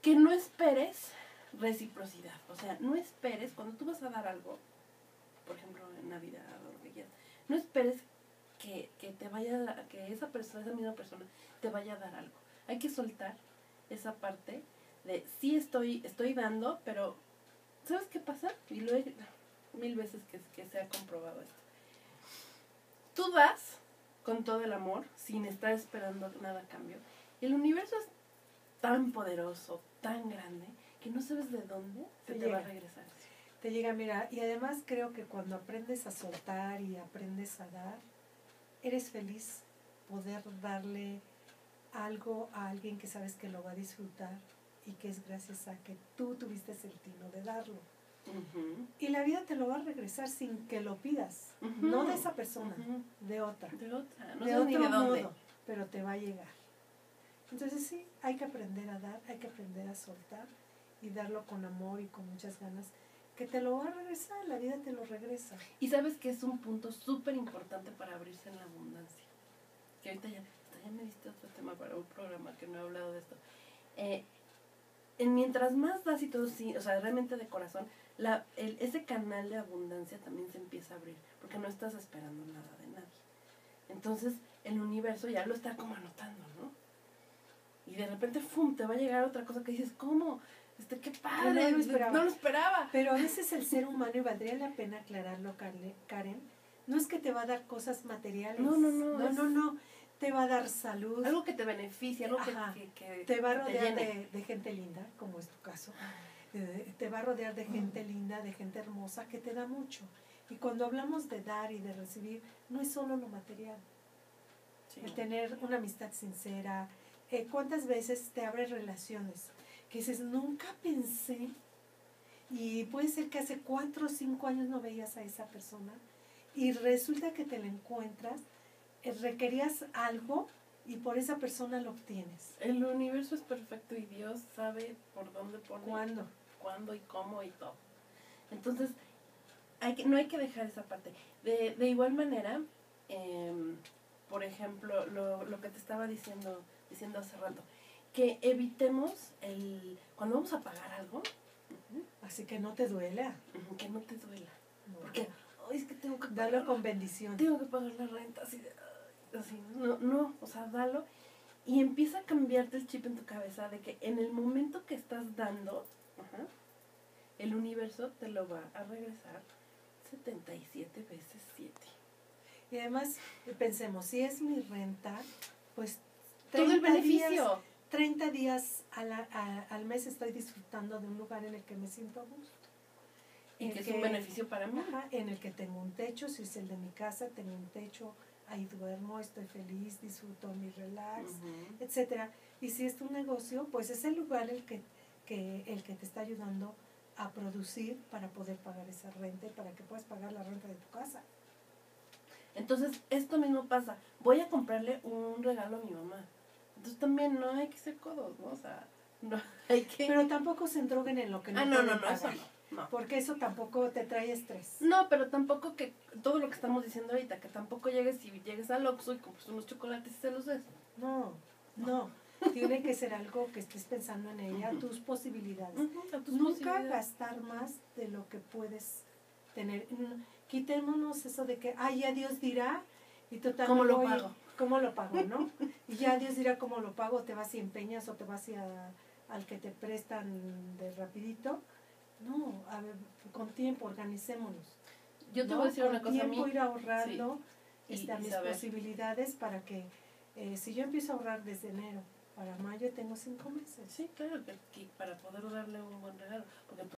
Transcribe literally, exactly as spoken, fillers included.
que no esperes reciprocidad. O sea, no esperes, cuando tú vas a dar algo, por ejemplo, en Navidad o lo que quieras, no esperes que, que te vaya, que esa persona, esa misma persona, te vaya a dar algo. Hay que soltar esa parte de, sí estoy, estoy dando, pero ¿sabes qué pasa? Y lo he mil veces que, que se ha comprobado esto. Tú das con todo el amor, sin estar esperando nada a cambio. Y el universo es tan poderoso, tan grande, que no sabes de dónde se te, te va a regresar. Te llega, mira, y además creo que cuando aprendes a soltar y aprendes a dar, eres feliz poder darle algo a alguien que sabes que lo va a disfrutar y que es gracias a que tú tuviste el tino de darlo. Uh-huh. Y la vida te lo va a regresar sin que lo pidas, uh-huh. no de esa persona, uh-huh. de otra, de otra, no de sé otro ni de modo, dónde. Pero te va a llegar. Entonces sí, hay que aprender a dar, hay que aprender a soltar y darlo con amor y con muchas ganas, que te lo va a regresar, la vida te lo regresa. Y sabes que es un punto súper importante para abrirse en la abundancia, que ahorita ya, ya me diste otro tema para un programa que no he hablado de esto. Eh, en mientras más das y todo, sí, o sea, realmente de corazón, la, el, ese canal de abundancia también se empieza a abrir, porque no estás esperando nada de nadie. Entonces, el universo ya lo está como anotando, ¿no? Y de repente, ¡fum!, te va a llegar otra cosa que dices, ¿cómo? Este, ¡qué padre! No lo esperaba. No lo esperaba. Pero a veces el ser humano, y valdría la pena aclararlo, Karen, no es que te va a dar cosas materiales. No, no, no. No, no, no. Te va a dar salud. Algo que te beneficie, algo Ajá. que, que, que te va a rodear te de, de gente linda, como es tu caso. Eh, te va a rodear de gente linda, de gente hermosa, que te da mucho. Y cuando hablamos de dar y de recibir, no es solo lo material. Sí. El tener una amistad sincera. Eh, ¿Cuántas veces te abres relaciones? Que dices, nunca pensé, y puede ser que hace cuatro o cinco años no veías a esa persona, y resulta que te la encuentras, eh, requerías algo, y por esa persona lo obtienes. El universo es perfecto y Dios sabe por dónde pone. ¿Cuándo? Cuándo y cómo y todo. Entonces, hay que, no hay que dejar esa parte. De, de igual manera, eh, por ejemplo, lo, lo que te estaba diciendo, diciendo hace rato, que evitemos el cuando vamos a pagar algo. Uh-huh. Así que no te duela. Uh-huh, que no te duela. No. Porque, oh, es que tengo que pagar. Dalo con bendición. Tengo que pagar la renta, así, así, no, no, o sea, dalo. Y empieza a cambiarte el chip en tu cabeza de que en el momento que estás dando, uh-huh, el universo te lo va a regresar setenta y siete veces siete. Y además, pensemos, si es mi renta, pues todo el beneficio. Días, treinta días a la, a, al mes estoy disfrutando de un lugar en el que me siento a gusto. Y que es un beneficio para mí. Ajá, en el que tengo un techo, si es el de mi casa, tengo un techo, ahí duermo, estoy feliz, disfruto mi relax, uh-huh, etcétera. Y si es tu negocio, pues es el lugar el que, que, el que te está ayudando a producir para poder pagar esa renta y para que puedas pagar la renta de tu casa. Entonces, esto mismo pasa. Voy a comprarle un regalo a mi mamá. Entonces también no hay que ser codos, ¿no? O sea, no hay que... Pero tampoco se endroguen en lo que no ah, no, pueden no, no, pagar. eso no, no. Porque eso tampoco te trae estrés. No, pero tampoco que... Todo lo que estamos diciendo ahorita, que tampoco llegues y llegues al Oxxo y compres unos chocolates y se los des. No, no. Tiene que ser algo que estés pensando en ella, uh-huh, tus posibilidades. Uh-huh, tus Nunca posibilidades. Gastar más de lo que puedes tener. Quitémonos eso de que, ay, ya Dios dirá... Y total, ¿cómo lo voy, pago? ¿Cómo lo pago, no? Y ya Dios dirá cómo lo pago, te vas y empeñas o te vas y a, al que te prestan de rapidito. No, a ver, con tiempo, organicémonos. Yo te ¿no? voy a decir con una cosa a mí. tiempo ir ahorrando sí. este, y, mis saber. posibilidades para que, eh, si yo empiezo a ahorrar desde enero para mayo, tengo cinco meses. Sí, claro, que, que para poder darle un buen regalo. Porque